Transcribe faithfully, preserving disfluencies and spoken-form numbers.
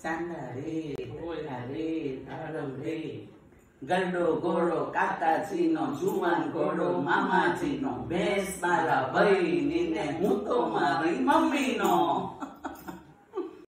ચાંદા રે ઓલા રે તારમ રે ગરડો ઘોડો કાકાજીનો જુવાન ઘોડો મામાજીનો ભેંસ મારા ભાઈ ને હું તો મારી મમ્મીનો